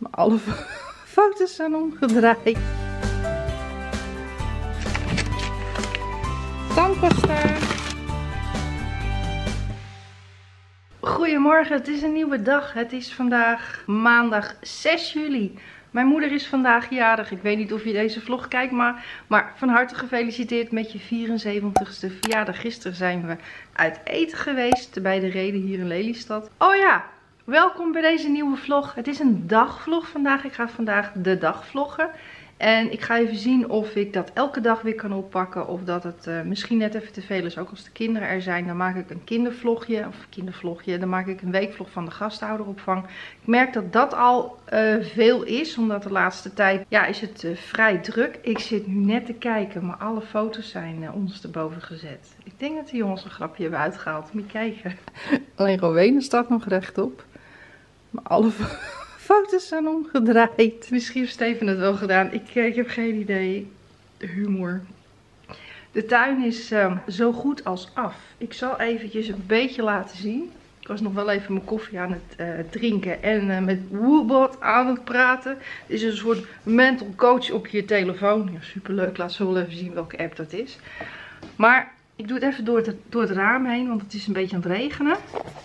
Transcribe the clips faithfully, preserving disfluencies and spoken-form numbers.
Maar alle foto's zijn omgedraaid. Tandpasta. Goedemorgen, het is een nieuwe dag. Het is vandaag maandag zes juli. Mijn moeder is vandaag jarig. Ik weet niet of je deze vlog kijkt, maar, maar van harte gefeliciteerd met je vierenzeventigste verjaardag. Gisteren zijn we uit eten geweest bij de Reden hier in Lelystad. Oh ja, welkom bij deze nieuwe vlog. Het is een dagvlog vandaag. Ik ga vandaag de dag vloggen. En ik ga even zien of ik dat elke dag weer kan oppakken. Of dat het uh, misschien net even te veel is. Ook als de kinderen er zijn, dan maak ik een kindervlogje. Of kindervlogje. Dan maak ik een weekvlog van de gasthouderopvang. Ik merk dat dat al uh, veel is. Omdat de laatste tijd, ja, is het uh, vrij druk. Ik zit nu net te kijken. Maar alle foto's zijn uh, ondersteboven gezet. Ik denk dat de jongens een grapje hebben uitgehaald. Moet je kijken. Alleen Rowena staat nog rechtop. Maar alle foto's zijn omgedraaid. Misschien heeft Steven het wel gedaan. Ik, ik heb geen idee. Humor. De tuin is um, zo goed als af. Ik zal eventjes een beetje laten zien. Ik was nog wel even mijn koffie aan het uh, drinken. En uh, met Woobot aan het praten. Het is een soort mental coach op je telefoon. Ja, superleuk. Laat zo wel even zien welke app dat is. Maar ik doe het even door het, door het raam heen. Want het is een beetje aan het regenen.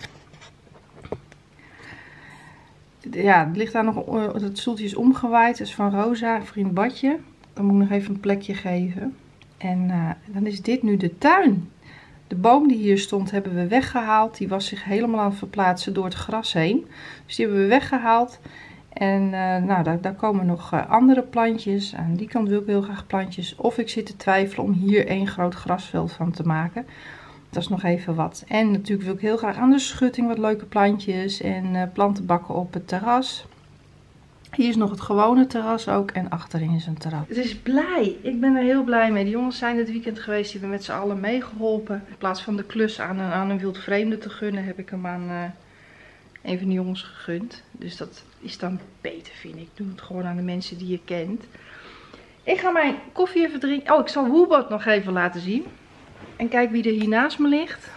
Ja, het ligt daar nog, het stoeltje is omgewaaid. Dat is van Rosa, vriend Badje. Dan moet ik nog even een plekje geven. En uh, dan is dit nu de tuin. De boom die hier stond hebben we weggehaald. Die was zich helemaal aan het verplaatsen door het gras heen. Dus die hebben we weggehaald. En uh, nou, daar, daar komen nog uh, andere plantjes. Aan die kant wil ik heel graag plantjes. Of ik zit te twijfelen om hier één groot grasveld van te maken. Dat is nog even wat. En natuurlijk wil ik heel graag aan de schutting wat leuke plantjes en uh, plantenbakken op het terras. Hier is nog het gewone terras ook en achterin is een terras. Het is blij. Ik ben er heel blij mee. De jongens zijn dit weekend geweest. Die hebben met z'n allen meegeholpen. In plaats van de klus aan een, aan een wildvreemde te gunnen, heb ik hem aan uh, een van de jongens gegund. Dus dat is dan beter, vind ik. Doe het gewoon aan de mensen die je kent. Ik ga mijn koffie even drinken. Oh, ik zal Woobot nog even laten zien. En kijk wie er hier naast me ligt.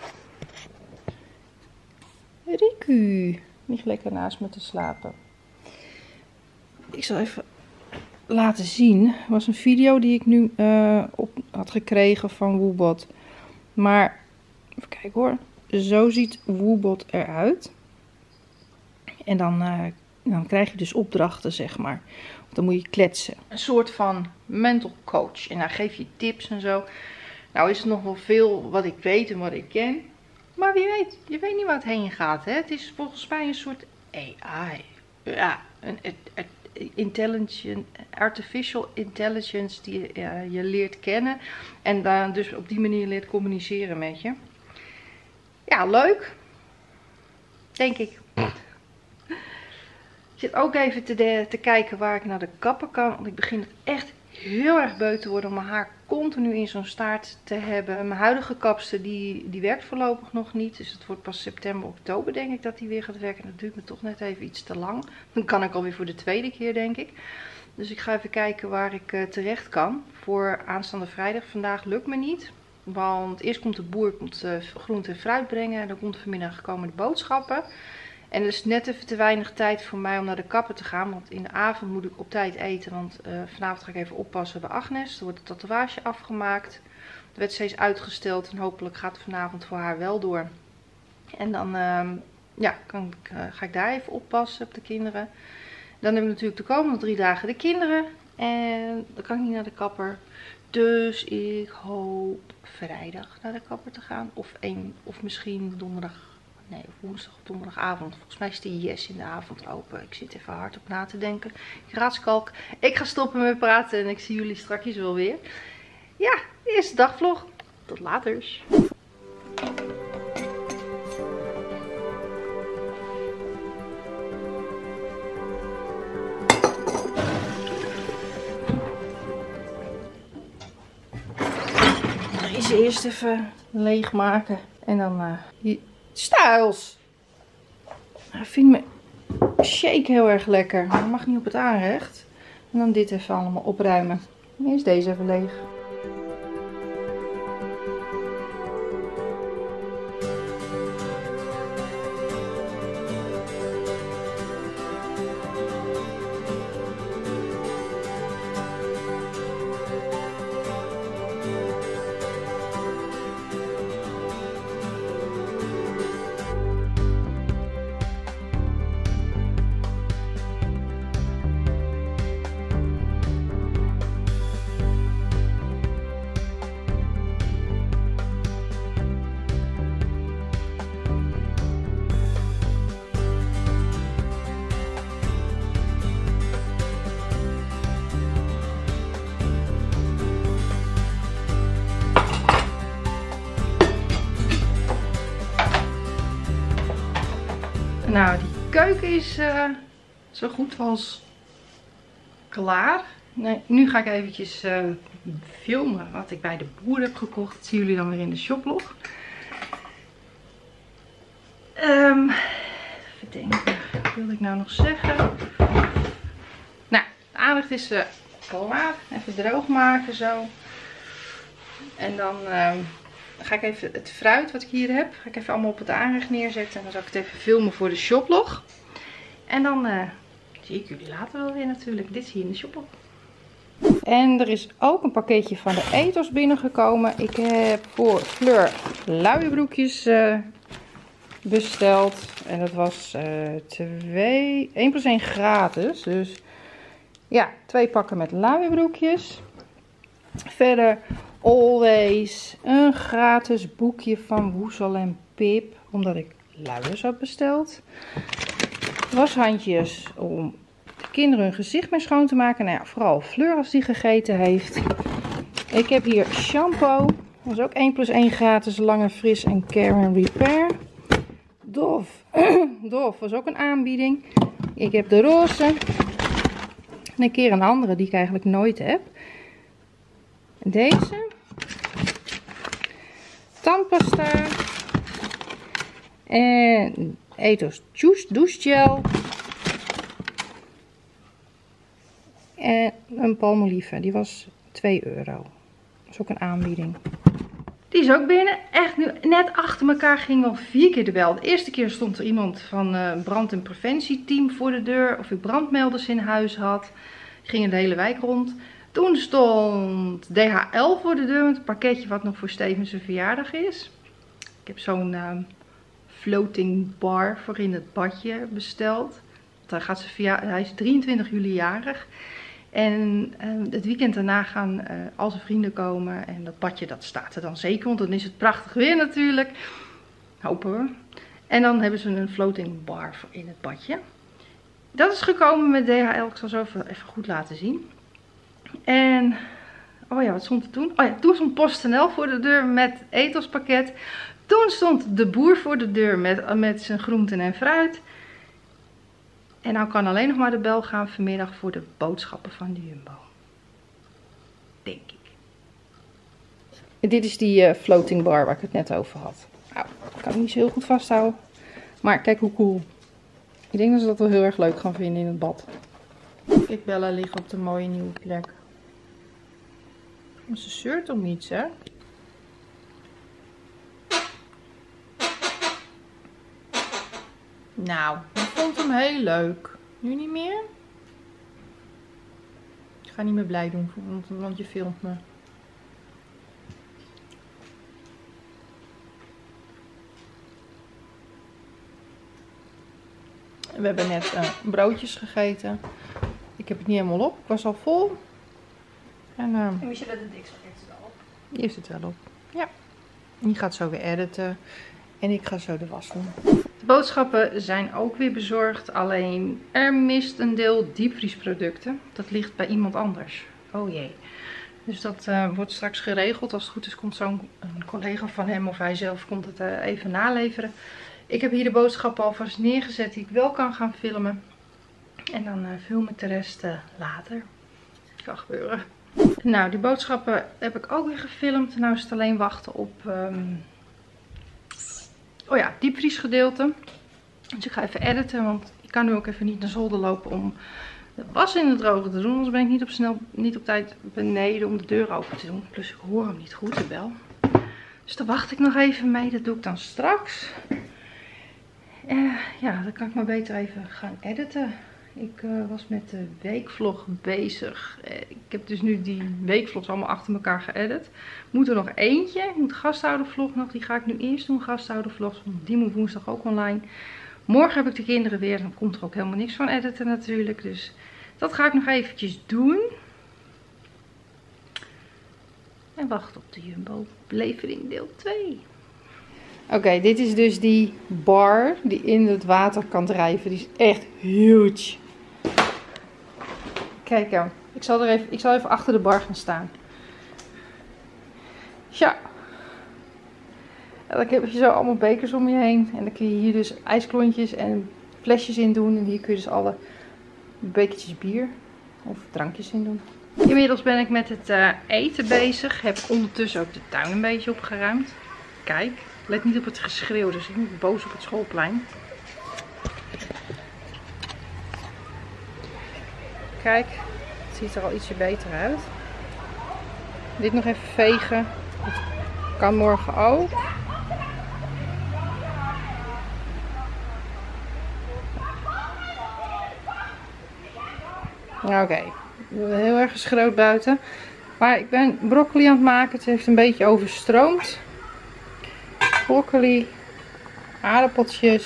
Riku. Ligt lekker naast me te slapen. Ik zal even laten zien. Het was een video die ik nu uh, op had gekregen van Woobot. Maar, even kijken hoor. Zo ziet Woobot eruit. En dan, uh, dan krijg je dus opdrachten, zeg maar. Dan moet je kletsen. Een soort van mental coach. En dan geef je tips en zo. Nou is het nog wel veel wat ik weet en wat ik ken. Maar wie weet, je weet niet waar het heen gaat. Hè? Het is volgens mij een soort A I. Ja, een, een, een intelligent, artificial intelligence die uh, je leert kennen. En dan dus op die manier leert communiceren met je. Ja, leuk. Denk ik. Ik zit ook even te, de, te kijken waar ik naar de kapper kan. Want ik begin het echt heel erg beu te worden om mijn haar continu in zo'n staart te hebben. Mijn huidige kapster die, die werkt voorlopig nog niet. Dus het wordt pas september, oktober denk ik dat die weer gaat werken. Dat duurt me toch net even iets te lang. Dan kan ik alweer voor de tweede keer denk ik. Dus ik ga even kijken waar ik uh, terecht kan voor aanstaande vrijdag. Vandaag lukt me niet. Want eerst komt de boer komt, uh, groente en fruit brengen. En dan komt vanmiddag komen de boodschappen. En er is net even te weinig tijd voor mij om naar de kapper te gaan. Want in de avond moet ik op tijd eten. Want uh, vanavond ga ik even oppassen bij Agnes. Er wordt een tatoeage afgemaakt. De wedstrijd is uitgesteld. En hopelijk gaat het vanavond voor haar wel door. En dan uh, ja, kan ik, uh, ga ik daar even oppassen op de kinderen. Dan heb ik natuurlijk de komende drie dagen de kinderen. En dan kan ik niet naar de kapper. Dus ik hoop vrijdag naar de kapper te gaan. Of, een, of misschien donderdag. Nee, woensdag of donderdagavond. Volgens mij is die Yes in de avond open. Ik zit even hard op na te denken. Ik raadskalk. Ik ga stoppen met praten en ik zie jullie straks wel weer. Ja, de eerste dagvlog. Tot later. Deze eerst even leegmaken. En dan uh, hier. Stijls! Ik vind mijn shake heel erg lekker. Maar dat mag niet op het aanrecht. En dan dit even allemaal opruimen. Eerst deze even leeg. is uh, zo goed als klaar. Nee, nu ga ik eventjes uh, filmen wat ik bij de boer heb gekocht. Dat zien jullie dan weer in de shoplog. Um, even denken, wat wilde ik nou nog zeggen? Nou, de aandacht is uh, klaar. Even droog maken zo. En dan uh, ga ik even het fruit wat ik hier heb, ga ik even allemaal op het aanrecht neerzetten. En dan zal ik het even filmen voor de shoplog. En dan uh, zie ik jullie later wel weer natuurlijk. Dit zie je in de shoplog. En er is ook een pakketje van de Ethos binnengekomen. Ik heb voor Fleur luierbroekjes uh, besteld. En dat was uh, twee, één plus één gratis. Dus ja, twee pakken met luierbroekjes. Verder Always een gratis boekje van Woezel en Pip. Omdat ik luiers had besteld. Washandjes om de kinderen hun gezicht mee schoon te maken. Nou ja, vooral Fleur als die gegeten heeft. Ik heb hier shampoo. Dat was ook één plus één gratis. Lang en Fris en Care and Repair. Dove. Dove was ook een aanbieding. Ik heb de roze. En een keer een andere die ik eigenlijk nooit heb. Deze. Tandpasta. En Ethos douchegel. En een palmolive. Die was twee euro. Dat is ook een aanbieding. Die is ook binnen. Echt nu net achter elkaar ging wel vier keer de bel. De eerste keer stond er iemand van een brand- en preventieteam voor de deur. Of ik brandmelders in huis had. Die gingen de hele wijk rond. Toen stond D H L voor de deur met een pakketje wat nog voor Stevens' verjaardag is. Ik heb zo'n uh, floating bar voor in het badje besteld. Daar gaat ze via, hij is drieëntwintig juli jarig. En uh, het weekend daarna gaan uh, al zijn vrienden komen. En dat badje dat staat er dan zeker, want dan is het prachtig weer natuurlijk. Hopen we. En dan hebben ze een floating bar voor in het badje. Dat is gekomen met D H L. Ik zal zo even, even goed laten zien. En, oh ja, wat stond er toen? Oh ja, toen stond PostNL voor de deur met Ethos pakket. Toen stond de boer voor de deur met, met zijn groenten en fruit. En nou kan alleen nog maar de bel gaan vanmiddag voor de boodschappen van de Jumbo. Denk ik. En dit is die uh, floating bar waar ik het net over had. Nou, ik kan het niet zo heel goed vasthouden. Maar kijk hoe cool. Ik denk dat ze dat wel heel erg leuk gaan vinden in het bad. Kijk, Bella ligt op de mooie nieuwe plek. Maar ze zeurt om iets, hè? Nou, ik vond hem heel leuk. Nu niet meer? Ik ga niet meer blij doen, want, want je filmt me. We hebben net uh, broodjes gegeten. Ik heb het niet helemaal op. Ik was al vol. En, uh, en wist je dat het dikste er wel op? Die heeft het wel op. Ja. Die gaat zo weer editen. En ik ga zo de was doen. De boodschappen zijn ook weer bezorgd. Alleen er mist een deel diepvriesproducten. Dat ligt bij iemand anders. Oh jee. Dus dat uh, wordt straks geregeld. Als het goed is komt zo'n collega van hem of hij zelf komt het uh, even naleveren. Ik heb hier de boodschappen alvast neergezet die ik wel kan gaan filmen. En dan uh, film ik de rest uh, later. Dat kan gebeuren. Nou, die boodschappen heb ik ook weer gefilmd. Nou is het alleen wachten op... Um... Oh ja, diepvriesgedeelte. Dus ik ga even editen, want ik kan nu ook even niet naar zolder lopen om de was in het droge te doen. Anders ben ik niet op, snel, niet op tijd beneden om de deur open te doen. Plus ik hoor hem niet goed, de bel. Dus daar wacht ik nog even mee. Dat doe ik dan straks. Uh, ja, dan kan ik maar beter even gaan editen. Ik uh, was met de weekvlog bezig. Uh, ik heb dus nu die weekvlogs allemaal achter elkaar geëdit. Moet er nog eentje. Ik moet de gasthoudervlog nog. Die ga ik nu eerst doen. Gasthoudervlogs. Want die moet woensdag ook online. Morgen heb ik de kinderen weer. Dan komt er ook helemaal niks van editen natuurlijk. Dus dat ga ik nog eventjes doen. En wacht op de Jumbo levering deel twee. Oké, okay, dit is dus die bar die in het water kan drijven. Die is echt huge. Kijk dan. Ik zal, er even, ik zal even achter de bar gaan staan. Ja. En dan heb je zo allemaal bekers om je heen. En dan kun je hier dus ijsklontjes en flesjes in doen. En hier kun je dus alle bekertjes bier of drankjes in doen. Inmiddels ben ik met het uh, eten bezig. Heb ondertussen ook de tuin een beetje opgeruimd. Kijk, let niet op het geschreeuw, dus ik ben boos op het schoolplein. Kijk, het ziet er al ietsje beter uit. Dit nog even vegen. Dat kan morgen ook. Oké, okay. Heel erg geschreeuwd buiten. Maar ik ben broccoli aan het maken. Het heeft een beetje overstroomd. Broccoli, aardappeltjes,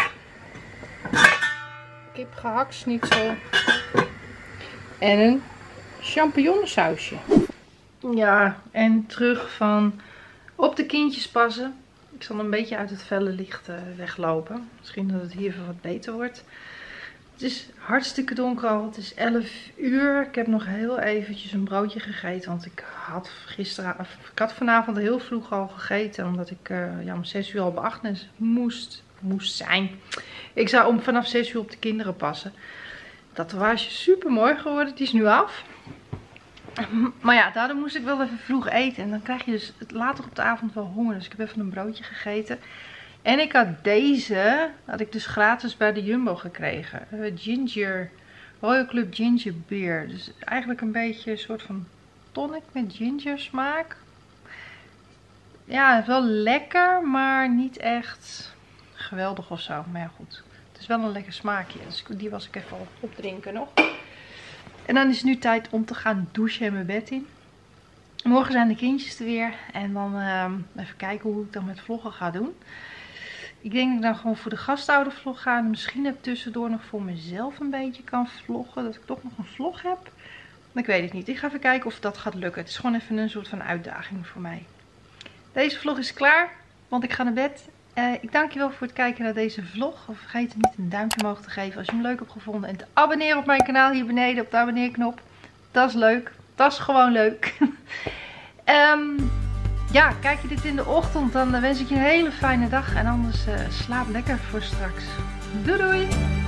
kip gehaktschnitzel en een champignonsausje. Ja, en terug van op de kindjes passen. Ik zal een beetje uit het felle licht uh, weglopen. Misschien dat het hier even wat beter wordt. Het is hartstikke donker al. Het is elf uur. Ik heb nog heel eventjes een broodje gegeten. Want ik had gisteren, ik had vanavond heel vroeg al gegeten. Omdat ik uh, ja, om zes uur al bij Agnes moest, moest zijn. Ik zou om vanaf zes uur op de kinderen passen. Dat tatoeage is super mooi geworden. Die is nu af. Maar ja, daardoor moest ik wel even vroeg eten. En dan krijg je dus later op de avond wel honger. Dus ik heb even een broodje gegeten. En ik had deze, had ik dus gratis bij de Jumbo gekregen. Uh, ginger, Royal Club Ginger Beer. Dus eigenlijk een beetje een soort van tonic met ginger smaak. Ja, het is wel lekker, maar niet echt geweldig of zo. Maar ja, goed. Het is wel een lekker smaakje. Dus die was ik even opdrinken nog. En dan is het nu tijd om te gaan douchen en mijn bed in. Morgen zijn de kindjes er weer. En dan uh, even kijken hoe ik dan met vloggen ga doen. Ik denk dat ik dan gewoon voor de gastoudervlog ga. En misschien heb tussendoor nog voor mezelf een beetje kan vloggen. Dat ik toch nog een vlog heb. Maar ik weet het niet. Ik ga even kijken of dat gaat lukken. Het is gewoon even een soort van uitdaging voor mij. Deze vlog is klaar. Want ik ga naar bed. Uh, ik dank je wel voor het kijken naar deze vlog. Of vergeet niet een duimpje omhoog te geven als je hem leuk hebt gevonden. En te abonneren op mijn kanaal hier beneden op de abonneerknop. Dat is leuk. Dat is gewoon leuk. um, ja, kijk je dit in de ochtend, dan wens ik je een hele fijne dag. En anders uh, slaap lekker voor straks. Doei doei!